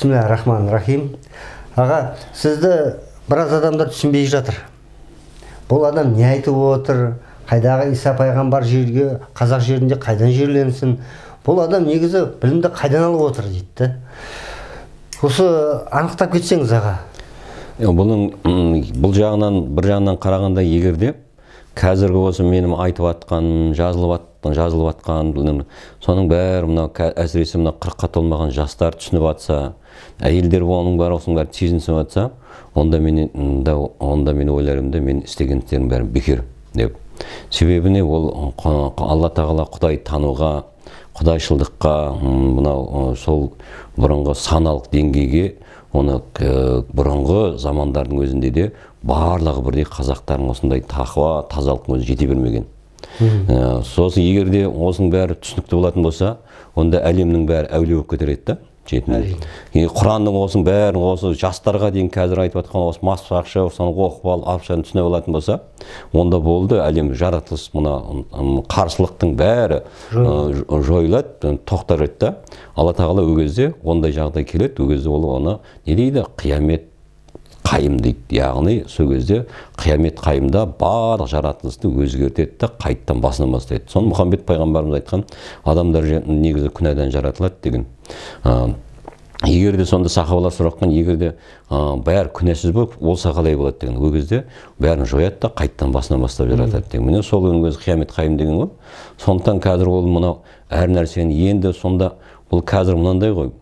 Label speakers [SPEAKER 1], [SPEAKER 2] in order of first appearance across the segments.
[SPEAKER 1] Бисмиллахир-рахманир-рахим. Аға, сізді біраз адамдар түсінбей жатыр. Бұл адам не айтып отыр? Қайдағы Иса пайғамбар жерге, қазақ жерінде қайдан жерленсін? Бұл адам негізі білімді қайдан алып отыр дейді. Осы анықтап кетсеңіз, аға.
[SPEAKER 2] Бұл жағынан, бір жағынан қарағанда егерде қазіргі осы менің айтып атқан, жазылып атқан, соның бәрі әсіресе 40-қа толмаған жастар түсініп атса, әйелдер оның бәрі сезініп атса, онда мен ойларымда мен істеген істерім бәрі бекер деп. Себебі не, ол Алла тағала Құдай тануға, құдайшылдыққа, сол бұрынғы саналық деңгейге, оны бұрынғы замандардың өзінде де барлығы бірдей қазақтардың осындай тақуа, тазалықтың өзі жете бермеген. Сосын егерде осының бәрі түсінікті болатын болса, онда әлемнің бәрі әулие болып кетер еді. Құранның осының бәрін осы жастарға дейін қазір айтып жатқан осы масқарашы, соны оқып алып, ақшаны түсіне алатын болса, онда болды әлем жаратылыс, мына қарсылықтың бәрі жойылады, тоқтар еді. Алла тағала ол кезде ондай жағдай келеді, ол кезде ол оны не дейді? Қиямет қайым дейді. Яғни сол кезде қиямет қайымда барлық жаратылысты өзгертеді, қайттан басынан бастайды. Соны Мұхаммед пайғамбарымыз айтқан, адамдар негізі күнәдан жаратылады деген. Егерде сонда сахабалар сұраққан, егерде бәрі күнәсіз болып, олса қалай болады деген. Ол кезде бәрін жояды да қайттан басынан бастап жаратады деген. Міне сол өзі қиямет қайым деген ғой. Сондықтан қазір ол мынау әр нәрсені енді сонда бұл қазір мынандай ғой.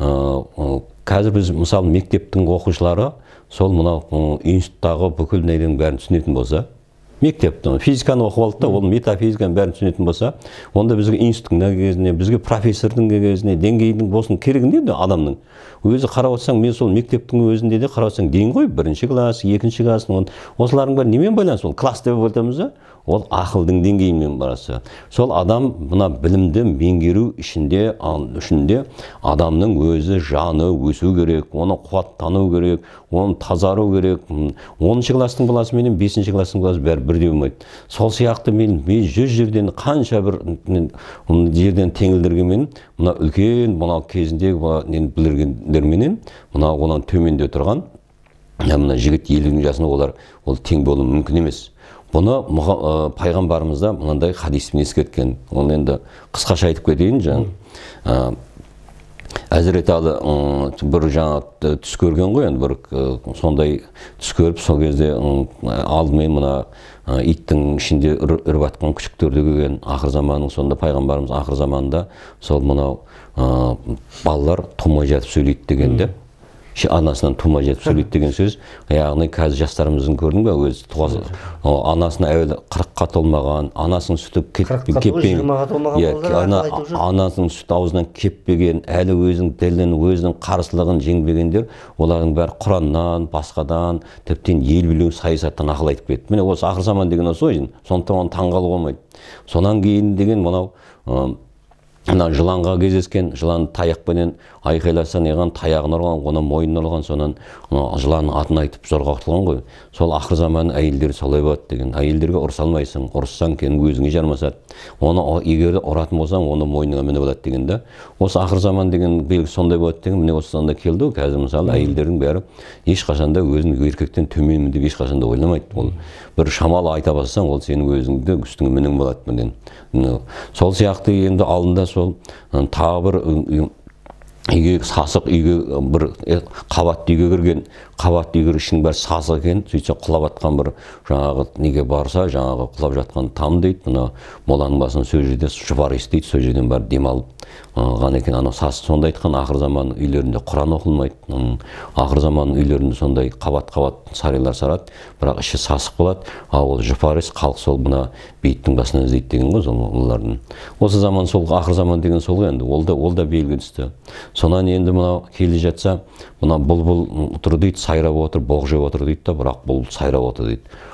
[SPEAKER 2] Қазір біз мысалы мектептің оқушылары сол мынау институттағы бүкіл неден бәрін түсінетін болса, мектептің физиканы оқып алды да, ол метафизиканың бәрін түсінетін болса, онда бізге институттың кезіне, бізге профессордың кезіне, деңгейдің болсын керегі не адамның. Өзі қарап отырсаң, мен сол мектептің өзінде де қарап отырсаң ден ғой, бірінші класс, екінші класс, осылардың бәрі немен байланысты? Ол класс деп айтамыз да, ол ақылдың деңгейімен барасы. Сол адам мына білімді меңгеру ішінде адамның өзі жаны өсу керек, оны қуаттану керек, оны тазару керек. 10-шы класстың баласы менен 5-ші класстың баласы бәрі бірдей болмайды. Сол сияқты мен 100 жерден қанша бір жерден теңілдіргенмен, мына үлкен мына кезіндегі білдіргендерменен, мына онан төменде тұрған, мына жігіт 50 жасында ол тең болуы мүмкін емес. Бұны пайғамбарымызда мынандай хадиспен ескерткен. Оны енді қысқаша айтып кетейін. Әзірет Али бір жаңа түс көрген ғой, енді бір сондай түс көріп, сол кезде алдымен мына иттің ішінде үріп атқан күшіктерді көрген. Ақыр заманның сонда пайғамбарымыз ақыр заманында сол мынау балалар тумай жатып сөйлейді дегенде, анасынан тумай жатып сөйлейді деген сөз. Яғни қазір жастарымыздың көрдің бе, өзі анасына әуелі 40-қа толмаған, анасының сүті кеппеген, анасының сүті аузынан кеппеген, әлі өзінің ділін, өзінің қарсылығын жеңбегендер, олардың бәрі Құраннан, басқадан, тіптен ел билеу, саясаттан ақыл айтып кетті. Міне осы ақыр заман деген осы ғой, сондықтан оны таңғалуға болмайды. Сонан кейін деген мынау жыланға кездескен, жылан таяқпенен айқайласа неған, таяғын ұрған, оны мойнын ұрған, сонан жыланның атын айтып зорға құтылған ғой. Сол ақыр заман әйелдер солай болады деген. Әйелдерге ұрыса алмайсың, ұрыссаң кейін өзіңе жармасады. Оны егер ұратын болсаң, оны мойныңа мініп алады деген да. Осы ақыр заман деген белгі сондай болады деген. Міне осы сонда келді. Қазір мысалы әйелдердің бәрі ешқашанда өзін еркектен төменмін деп ешқашанда ойламайды. Ол бір шамалы айта бассаң, ол сенің өзіңді үстіңе мінің болады. Сол сияқты енді алдында сол тағы бір үйге сасық үйге бір қабатты үйге кірген, қабатты үйге ішінің бәрі сасық екен, сөйтсе құлап жатқан бір жаңағы неге барса, жаңағы құлап жатқан там дейді, мына моланың басын сол жерде жұпар естиді, сол жерден бәрі демалып ғана екен. Анау сасық сонда айтқан, ақыр заман үйлерінде Құран оқылмайды, ақыр заман үйлерінде сондай қабат-қабат сарайлар сарады, бірақ іші сасық болады, ол жұпар ес, халық сол мына бейіттің басынан іздейді деген ғой, олардың. Осы заман сол ақыр заман деген сол ғой енді, ол да белгі түсті. Сонан енді мынау келе жатса, мына бұлбұл тұр дейді, сайрап отыр, боқ жеп отыр дейді да, бірақ бұл сайрап отыр дейді.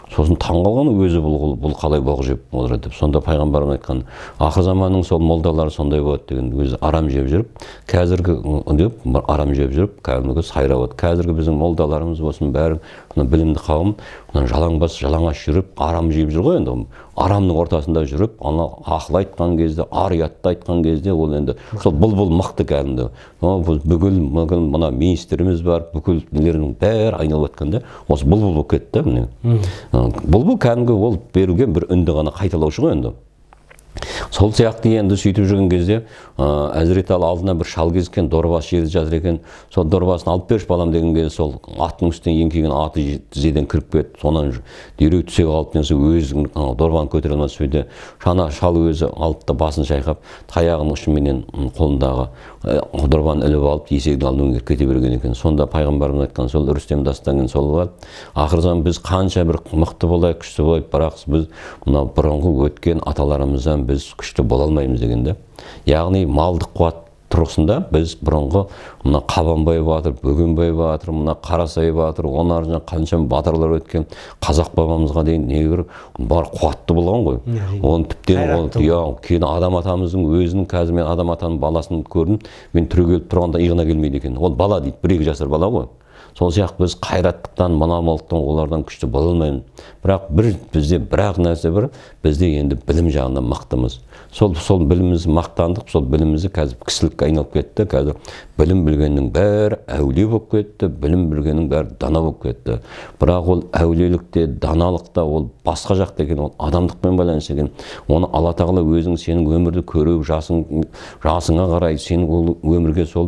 [SPEAKER 2] сосын таңғалған өзі бұл қалай боқ жеп отыр деп. Сонда пайғамбарымыз айтқан, ақыр заманның сол молдалары сондай болады деген, өзі арам жеп жүріп, қазіргі деп арам жеп жүріп, кәдімгі сайрап. Қазіргі біздің молдаларымыз болсын, бәрі білімді қауым, жалаңбас, жалаңаш жүріп, арам жеп жүр ғой енді. Арамның ортасында жүріп, ана ақыл айтқан кезде, ар-ұятты айтқан кезде, ол енді сол бұл мықты кәдімгі. Бүкіл мына министріміз бар, бүкіл нелердің бәрі айналып жатқанда, осы бұл болып кетті міне. Бұл кәдімгі ол берілген бір үнді ғана қайталаушы ғой енді. Сол сияқты енді сөйтіп жүрген кезде Әзіреті алдына бір шал кезіккен, дорбасы жерде жатыр екен. Сол дорбасын алып берші балам деген кезде сол аттың үстінен еңкейген аты тізеден кіріп кетті. Сонан дереу түсе қалып өзінің дорбаны көтере алмай сөйде. Шана шал өзі алып та басын шайқап, таяғының ұшыменен қолындағы дорбаны іліп алып есегдің алдына кете берген екен. Сонда пайғамбарымыз айтқан сол Рүстем дастанын сол бар. Ақырдан біз қанша бір мықты болайық, күшті болайық, бірақ біз мына бұрынғы өткен аталарымыздан біз күшті бола алмаймыз дегенде. Яғни малдық қуат тұрғысында біз бұрынғы мына Қабанбай батыр, Бөгенбай батыр, мына Қарасай батыр, оның артынан қанша батырлар өткен, қазақ бабамызға дейін негір бар қуатты болған ғой. Оны тіптен кейін адам атамыздың өзінің, қазір мен адам атаның баласын көрдім, мен түрегеліп тұрғанда иығына келмейді екен. Ол бала дейді, 1-2 жасар бала ғой. Сол сияқты біз қайраттықтан, мынамалықтан олардан күшті бола алмаймыз. Бірақ бізде бірақ нәрсе бар, бізде енді білім жағынан мақтымыз. Сол біліміміз мақтандық, сол білімімізді қазір кісілікке айналып кетті. Қазір білім білгеннің бәрі әулие болып кетті, білім білгеннің бәрі дана болып кетті. Бірақ ол әулиелікте, даналықта ол басқа жақта екен, ол адамдықпен байланысты екен. Оны Алла тағала өзің сенің өмірді көріп, жасыңа қарай сенің өмірге сол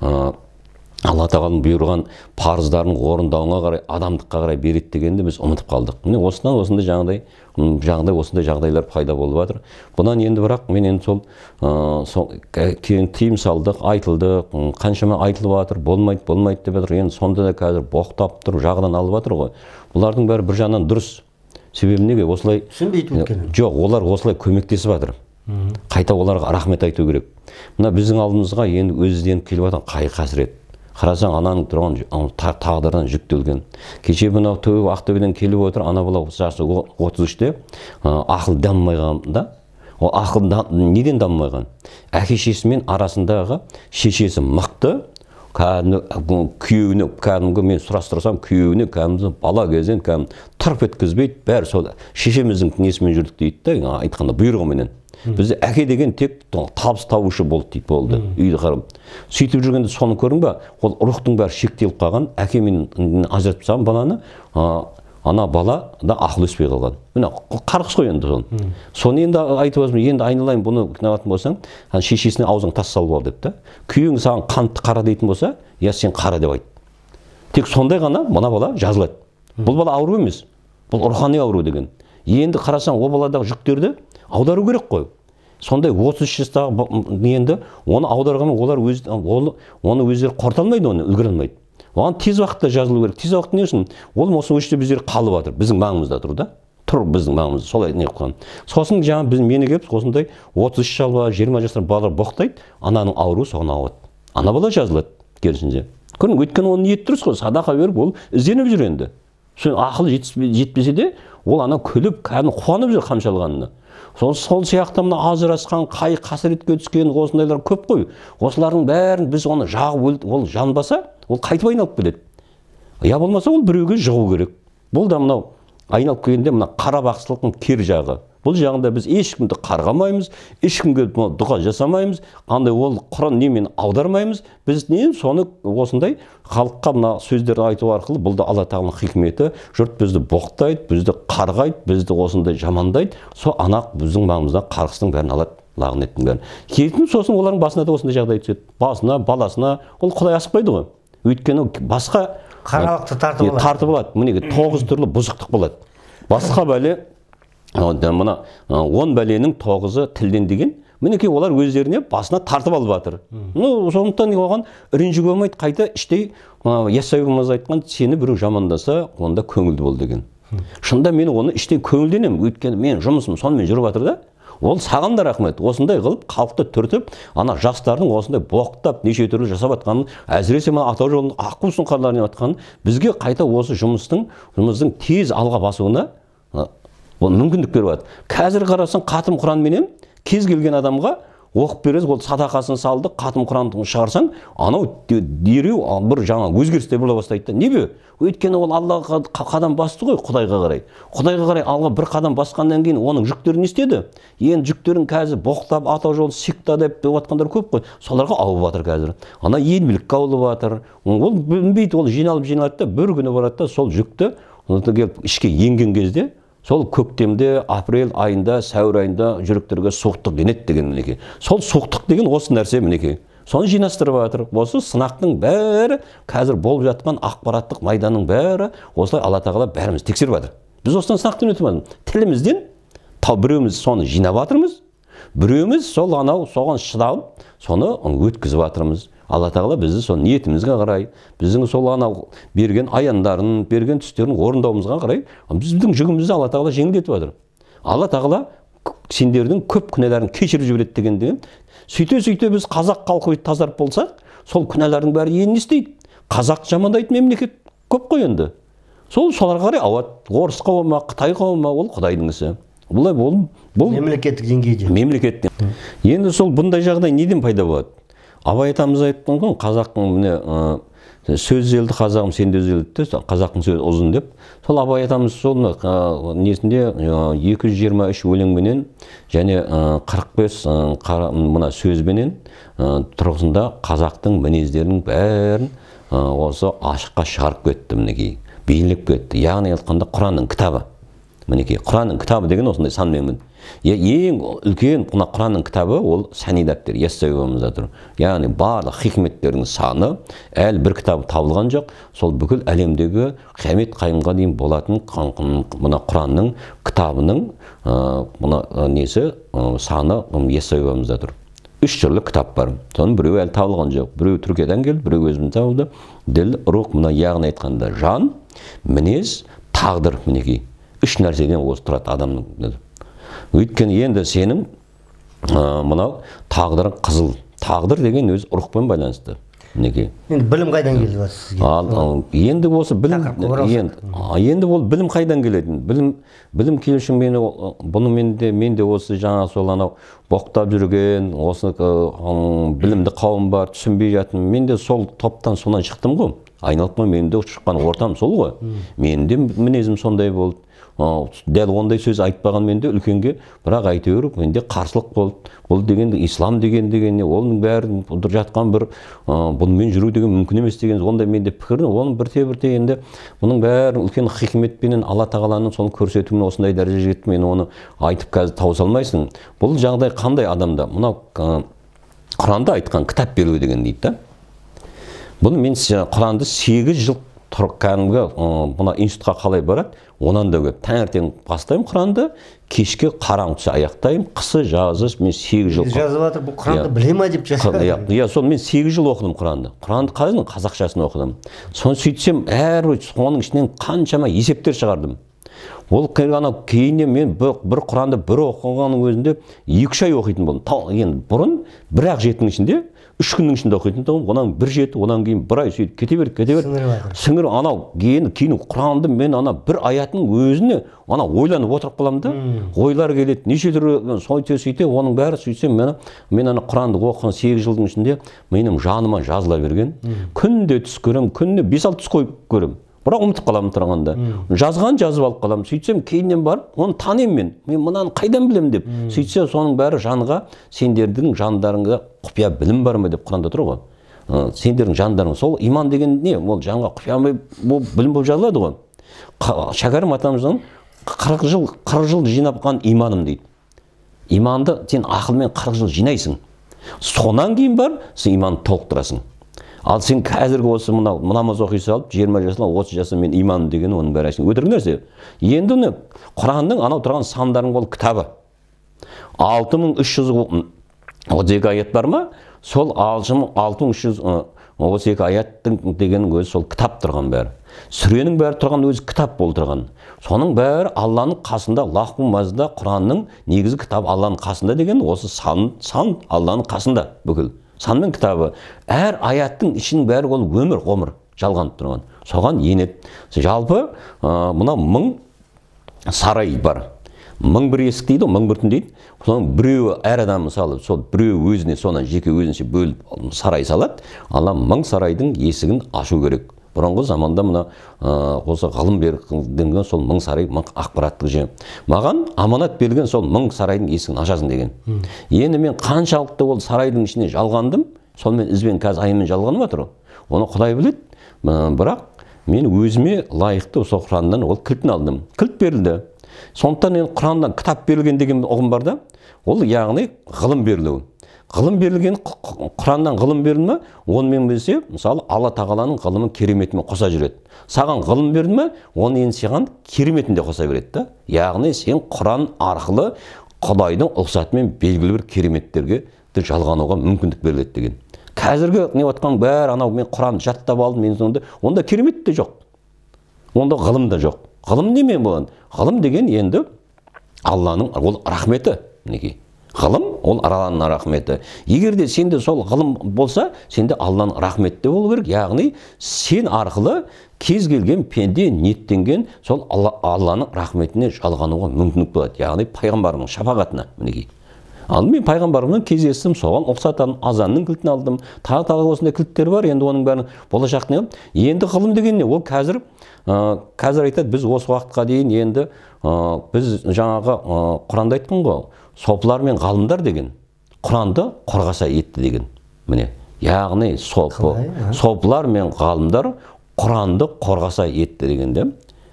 [SPEAKER 2] Алла тағаланың бұйырған парыздарын орындауына қарай, адамдыққа қарай береді дегенді біз ұмытып қалдық. Міне осыдан осындай жағдайлар пайда болып жатыр. Бұдан енді бірақ мен енді сол кейін тыйым салдық, айтылдық, қаншама айтылып жатыр, болмайды деп жатыр. Енді сонда да қазір боқтап тұр, жағынан алып жатыр ғой. Бұлардың бәрі бір жағынан дұрыс. Себебі неге осылай
[SPEAKER 1] түсінбейді өткені?
[SPEAKER 2] Жоқ, олар осылай көмектесіп жатыр. Қайта оларға рахмет айту керек. Мына біздің алдымызға енді өзден келіп жатқан қайғы-қасірет. Қарасаң, ананың тұрған тағдырдан жүктелген. Кеше мынау Ақтөбеден келіп отыр, ана бала жасы 33-те ақыл дамымайғанда, ол ақыл неден дамымайған? Әке-шешесімен арасындағы шешесі мықты, күйеуіне, мен сұрастырсам, күйеуіне бала кезден тырп еткізбейді, бәрі сол шешеміздің несімен жүрдік дейді, айтқанда бұйрығыменен. Бізде әке деген тек табыс табушы болды дейді, болды, үйді қарым. Сөйтіп жүргенде соны көрдің ба, ол рухтың бәрі шектеліп қалған, әке мен ажыратып тастаған баланы, ана бала да ақыл өспей қалған. Міне қарғыс қой енді соны. Соны енді айтып отырмын, енді айналайын бұны кінәлатын болсаң, шешесіне аузың тас салып ал деп та. Күйеуің саған қантты қара дейтін болса, я сен қара деп айт. Тек сондай ғана мына бала жазылады. Бұл бала ауру емес, бұл рухани ауру деген. Енді қарасаң, ол баладағы жүктерді аудару керек қой. Сондай 33 жастағы енді оны аударғанмен олар оны өздері құрта алмайды, оны үлгере алмайды. Оған тез уақытта жазылу керек. Тез уақытта не үшін? Ол осы өште біздер қалып жатыр. Біздің маңымызда тұр да. Тұр біздің маңымызда. Солай не қылған. Сосын жаңа біз мені келіп осындай 33 жастағы 20 жастар балалар боқтайды, ананың ауруы соған ауады. Ана бала жазылады керісінше. Көрдің, өйткені оның ниеті дұрыс қой, садақа беріп ол ізденіп жүр енді. Ақыл жетпесе де ол ана күліп, қуанып жүр қамшалғанына. Сол сияқты мына ажырасқан, қасіретке түскен осындайлар көп қой. Осылардың бәрін біз оны жағып, ол жанбаса, ол қайтып айналып келеді. Я болмаса ол біреуге жығу керек. Бұл да мынау айналып келгенде мына қарабақсылықтың кер жағы. Бұл жағында біз ешкімді қарғамаймыз, ешкімге дұға жасамаймыз, қандай ол Құран немен аудармаймыз. Біз не соны осындай халыққа мына сөздерді айту арқылы, бұл да Алла тағаланың хикметі. Жұрт бізді боқтайды, бізді қарғайды, бізді осындай жамандайды. Сол ана біздің маңымыздан қарғыстың бәрін алады, лағнеттің бәрін. Кейін сосын олардың басына да осындай жағдай түседі. Басына, баласына, ол Құдай асықпайды ғой. Өйткені басқа
[SPEAKER 1] қаралықты тартып
[SPEAKER 2] алады. Мінеге 9 түрлі бұзықтық болады. Басқа бәле мына 10 бәленің 9-ы тілден деген, мінекей олар өздеріне басына тартып алып жатыр. Сондықтан оған ренжуге болмайды, қайта іштей Яссауимыз айтқан, сені біреу жамандаса, онда көңілді бол деген. Шында мен оны іштей көңілденемін, өйткені мен жұмысым сонымен жүріп жатыр да. Ол саған да рахмет. Осындай қылып, халықты түртіп, ана жастардың осындай боқтап, неше түрлі жасап жатқанын, әсіресе мына атау жолының аққу сұңқарларын жатқанын, бізге қайта осы жұмыстың тез алға басуына ол мүмкіндік беріп жатыр. Қазір қарасаң қатым Құранменен кез келген адамға оқып бересіз, ол садақасын салды, қатым Құранды шығарсаң, анау дереу бір жаңа өзгерістер бола бастайды. Небе? Өйткені ол Аллаға қадам басты ғой, Құдайға қарай. Құдайға қарай алға бір қадам басқаннан кейін оның жүктерін не істеді? Енді жүктерін қазір боқтап, ата жол секта деп жатқандар көп қой. Соларға ауып жатыр қазір. Ана еңбілікке ауылып жатыр. Ол білмейді, ол жиналады да, бір күні барады да, сол жүкті келіп ішке енген кезде сол көктемде, апрель айында, сәуір айында жүректерге суықтық енеді деген мінекей. Сол суықтық деген осы нәрсе мінекей. Соны жинастырып жатыр. Осы сынақтың бәрі, қазір болып жатқан ақпараттық майданның бәрі, осылай Алла тағала бәріміз тексеріп жатыр. Біз осыдан сынақтан өтіп жатырмыз. Тілімізден біреуміз соны жинап жатырмыз, біреуміз сол анау соған шыдалып, соны өткізіп жатырмыз. Алла тағала бізді сол ниетімізге қарай, біздің сол анау берген аяндарын, берген түстерін орындауымызға қарай, біздің жүгімізді Алла тағала жеңілдетіп жатыр. Алла тағала сендердің көп күнәларын кешіріп жібереді деген. Сөйте біз қазақ халқы тазарып болсақ, сол күнәлардың бәрі енді не істейді? Қазақ жамандайтын мемлекет көп қой енді. Соларға қарай ауады. Орыс қауымы, Қытай қауымы, ол Құдайдың ісі. Бұлай бұл
[SPEAKER 1] мемлекеттік деңгейде.
[SPEAKER 2] Мемлекеттен. Енді сол бұндай жағдай неден пайда болады? Абай атамыз айтқан ғой, қазақтың міне сөз елді қазағым сенде өзелді, қазақтың сөзі ұзын деп. Сол Абай атамыз сол несінде 223 өлеңменен және 45 мына сөзбенен тұрғысында қазақтың мінездерінің бәрін осы ашыққа шығарып кетті мінекей, бейнелеп кетті. Яғни айтқанда Құранның кітабы. Мінекей, Құранның кітабы деген осындай санмен. Ең үлкен Құранның кітабы ол сәни дәптер, яссауиымызда тұр. Яғни барлық хикметтердің саны әлі бір кітабы табылған жоқ. Сол бүкіл әлемдегі қиямет қайымға дейін болатын мына Құранның кітабының несі саны яссауиымызда тұр. 3 түрлі кітап бар. Соның біреуі әлі табылған жоқ. Біреуі Түркиядан келді, біреуі өзіміз табылды. Діл, рух, мына яғни айтқанда жан, мінез, тағдыр мінекей. 3 нәрседен осы тұрады адамның. Өйткені енді сенің мынау тағдырың қызыл. Тағдыр деген өз рухпен байланысты. Мінекей.
[SPEAKER 1] Енді білім қайдан келді сізге?
[SPEAKER 2] Енді осы білім, енді ол білім қайдан келеді? Білім келуші бұны мен де осы жаңа сол анау боқтап жүрген, осы білімді қауым бар, түсінбей жатым. Мен де сол топтан сонан шықтым ғой. Айналып мен де шыққан ортам сол ғой. Мен де мінезім сондай болды. Дәл ондай сөз айтпаған менде үлкенге, бірақ әйтеуір менде қарсылық болды. Бұл деген ислам деген оның бәрін жатқан бір бұнымен жүру деген мүмкін емес деген ондай менде пікір. Оның бірте енді бұның бәрі үлкен хикметпенен Алла тағаланың соны көрсетуімен осындай дәрежеге жетті. Мен оны айтып қазір тауыса алмайсың. Бұл жағдай қандай адамда? Мынау Құранда айтқан кітап беру деген дейді да. Бұны мен Құранды 8 жыл кәдімгі мына институтқа қалай барады, онан да көп. Таңертең бастаймын Құранды, кешке қараң түссе аяқтаймын, қысы жазы мен 8 жыл.
[SPEAKER 1] Жазып жатыр, бұл Құранды біле ма деп жазады.
[SPEAKER 2] Иә, сол мен 8 жыл оқыдым Құранды. Құранды қазір қазақшасын оқыдым. Соны сөйтсем, соның ішінен қаншама есептер шығардым. Ол кейіннен мен бір Құранды бір оқығанның өзінде 2 ай оқитын болдым. Енді бұрын бір-ақ жетінің ішінде 3 күннің ішінде оқитын тұғым, онан бір жеті, онан кейін бір ай сөйтіп кете берді. Сіңір анау кейін Құранды мен бір аятының өзіне ойланып отырып қаламын да, ойлар келеді, неше түрлі сөйте, оның бәрі сөйтсем, мен Құранды оқыған 8 жылдың ішінде менің жаныма жазыла берген. Күнде түс көрем, күнде 5-6 түс қойып көрем. Бірақ ұмытып қаламын тұрғанда. Жазған жазып алып қаламын. Сөйтсем, кейіннен барып, оны танымын мен мынаны қайдан білем деп. Сөйтсе, соның бәрі жанға, сендердің жандарыңға құпия білім бар ма деп Құранда тұр ғой. Сендердің жандарың, сол иман деген не? Ол жанға құпия білім болып жазылады ғой. Шәкәрім атамыздың 40 жыл жинапқан иманым дейді. Иманды сен ақылмен 40 жыл жинайсың. Сонан кейін бар, сен иманды толықтырасың. Ал сен қазіргі осы намаз оқи салып, 20 жасына, 30 жасына мен иманым деген оның бәрі әшін өтірік нәрсе. Енді Құранның анау тұрған сандарың ол кітабы. 6332 аят бар ма? Сол 6332 аяттың деген өзі сол кітап тұрған бәрі. Сүренің бәрі тұрған өзі кітап болып тұрған. Соның бәрі Алланың қасында, лаху мазда Құранның негізі кітап Алланың қасында деген осы сан Алланың қасында бүкіл. Санмен кітабы. Әр аяттың ішінің бәрі ол өмір, ғұмыр жалғанып тұрған. Соған енеді. Жалпы, мына сарай бар. 1001 есік дейді, 1001 түн дейді. Соның біреуі әр адам мысалы, сол біреуі өзіне, соны жеке өзінше бөліп сарай салады. Алла 1000 сарайдың есігін ашу керек. Бұрынғы заманда мына осы ғылым берген сол 1000 сарай, 1000 ақпараттық жер. Маған аманат берген сол 1000 сарайдың есігін ашасың деген. Енді мен қаншалықты ол сарайдың ішіне жалғандым, сонымен ізбен қазір айымен жалғанып жатыр. Оны Құдай біледі. Бірақ мен өзіме лайықты осы Құраннан ол кілтін алдым. Кілт берілді. Сондықтан енді Құраннан кітап берілген деген ұғым бар да, ол яғни ғылым берілуі. Ғылым берілген, Құраннан ғылым берілді ме, онымен білсе, мысалы, Алла тағаланың ғылымын кереметімен қоса жүреді. Саған ғылым берілді ме, оны енді саған кереметінде қоса береді да. Яғни сен Құран арқылы Құдайдың ұлқсатымен белгілі бір кереметтерге жалғануға мүмкіндік беріледі деген. Қазіргі не отқан бәрі анау мен Құранды жаттап алдым, мен сонда онда керемет те жоқ. Онда ғылым да жоқ. Ғылым немен болған? Ғылым деген енді Алланың ол рахметі, мінекей. Ғылым ол Алланың рахметі. Егер де сенде сол ғылым болса, сенде Алланың рахметі болу керек. Яғни сен арқылы кез келген пенде ниеттенген сол Алланың рахметіне жалғануға мүмкіндік болады. Яғни пайғамбарының шапағатына, мінекей. Ал мен пайғамбарыммен кездестім, соған ұқсататын азанның кілтін алдым. Тағы осындай кілттер бар, енді оның бәрін болашақ не? Енді ғылым деген не? Ол қазір айтады, біз осы уақытқа дейін енді біз жаңағы Құранда айтқан ғой, сопылар мен ғалымдар деген Құранды қорғаса етті деген. Міне, яғни сопылар мен ғалымдар Құранды қорғаса етті дегенде.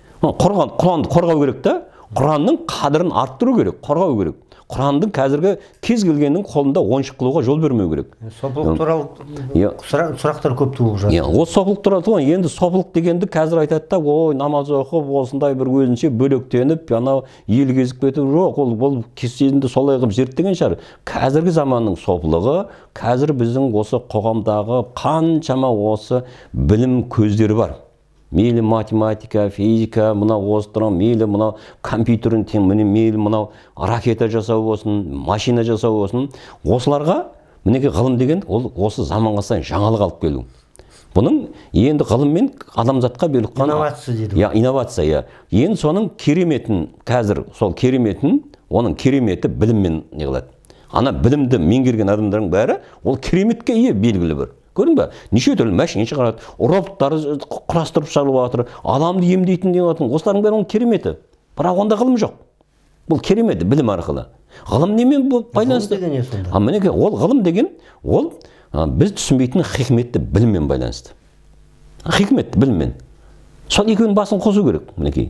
[SPEAKER 2] Құранды қорғау керек та, Құранның қадірін арттыру керек, қорғау керек. Құранның қазіргі кез келгеннің қолында ойыншық қылуға жол бермеу керек.
[SPEAKER 1] Сопылық туралы сұрақтар көп туып жатыр.
[SPEAKER 2] Осы сопылық туралы, енді сопылық дегенді қазір айтады да, ой, намаз оқып, осындай бір өзінше бөлектеніп, анау ел кезіп кетіп, жоқ, ол кезінде солай қылып зерттеген шығар. Қазіргі заманның сопылығы, қазір біздің осы қоғамдағы қаншама осы білім көздері бар. Мейлі математика, физика, мынау осы тұрған, мейлі мынау компьютерін тең, мейлі мынау ракета жасау болсын, машина жасау болсын. Осыларға, мінеке ғылым деген, ол осы заманға сайын жаңалық алып келу. Бұның енді ғылыммен адамзатқа берілген
[SPEAKER 1] инновация дейді.
[SPEAKER 2] Инновация. Енді соның кереметін, қазір сол кереметін, оның кереметі біліммен не қылады. Ана білімді меңгерген адамдардың бәрі, ол кереметке ие белгілі бір. Көрдің бе? Неше түрлі машина шығарады, роботтарды құрастырып шығарып жатыр, адамды емдейтін деп жатыр. Осылардың бәрі оның кереметі. Бірақ онда ғылым жоқ. Бұл кереметі білім арқылы. Ғылым немен байланысты? Мінеке, ол ғылым деген, ол біз түсінбейтін хикметті біліммен байланысты. Хикметті біліммен. Сол екеуінің басын қосу керек, мінекей.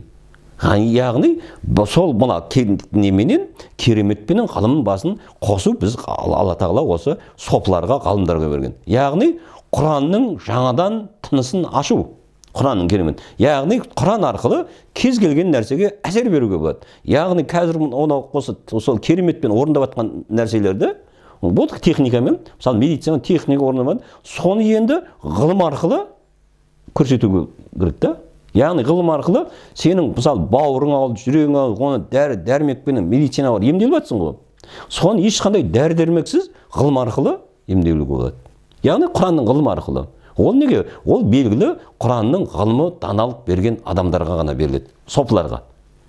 [SPEAKER 2] Яғни, сол мұна неменен, кереметпенен ғылымның басын қосу біз Алла тағала осы сопыларға, ғалымдарға берген. Яғни, Құранның жаңадан тынысын ашу. Құранның керемет. Яғни, Құран арқылы кез келген нәрсеге әсер беруге болады. Яғни, қазір оны сол кереметпен орындап жатқан нәрселерді, бұл техникамен, мысалы медицина техника орындап, соны енді ғылым арқылы көрсетуге керек та. Яғни ғылым арқылы сенің мысалы бауырың алып, жүрегің алып, оны дәрмекпен медицина бар, емделіп жатсың ғой. Соны ешқандай дәрі-дәрмексіз ғылым арқылы емделуге болады. Яғни Құранның ғылым арқылы. Ол неге? Ол белгілі Құранның ғылымы даналық берген адамдарға ғана беріледі, сопыларға.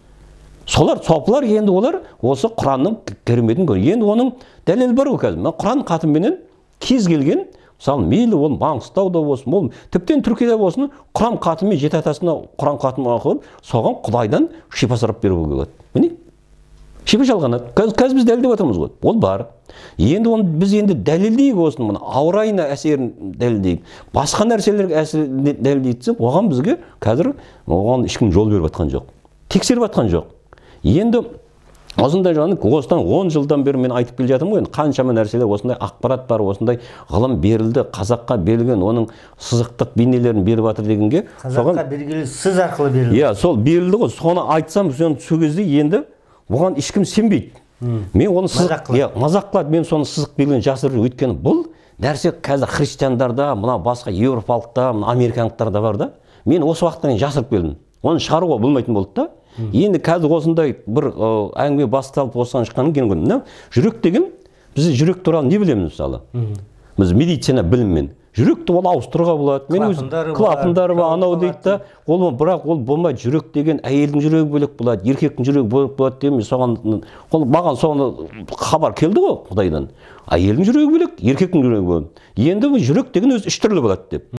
[SPEAKER 2] Сопылар енді олар осы Құранның кереметін көреді. Енді оның дәлелі бар ғой қазір. Құран қатымменен кез келген, мысалы, мейлі ол Маңғыстауда болсын, ол тіптен Түркияда болсын, Құран қатымен жеті атасына Құран қатымын оқып, соған Құдайдан шипа сұрап беруге болады. Міне, шипа жалғанады. Қазір біз дәлелдеп отырмыз ғой. Ол бар. Енді оны біз енді дәлелдейік осыны, мына ауа райына әсерін дәлелдейік. Басқа нәрселерге әсерін дәлелдейік, оған бізге қазір оған ешкім жол беріп жатқан жоқ. Тексеріп жатқан жоқ. Енді осындай жағын осыдан 10 жылдан бері мен айтып келе жатырмын ғой, қаншама нәрселер, осындай ақпарат бар, осындай ғылым берілді, қазаққа берілген, оның сызықтық бейнелерін беріп жатыр дегенге,
[SPEAKER 1] қазаққа белгілі сіз арқылы берілді.
[SPEAKER 2] Иә, сол берілді ғой, соны айтсам, сол кезде енді оған ешкім сенбейді. Мен оны мазақ қылады, мен соны сызық берген жасырып, өйткені бұл нәрсе қазір христиандарда, мына басқа еуропалықта, американдықтарда бар да. Мен осы уақыттан жасырып келдім. Оны шығаруға болмайтын болды да. Енді қазір осындай бір әңгіме басталып осыған шыққаннан кейін көрдім. Жүрек деген, біз жүрек туралы не білеміз мысалы? Біз медицина біліммен. жүректі ол ауыстыруға болады. Мен өзім клапандары бар, анау дейді да. Бірақ ол болмайды. Жүрек деген әйелдің жүрегі бөлек болады, еркектің жүрегі бөлек болады деймін. Маған соны хабар келді ғой Құдайдан. Әйелдің жүрегі бөлек, еркектің жүрегі бөлек. Енді бұл жүрек деген өзі үш түрлі болады деп.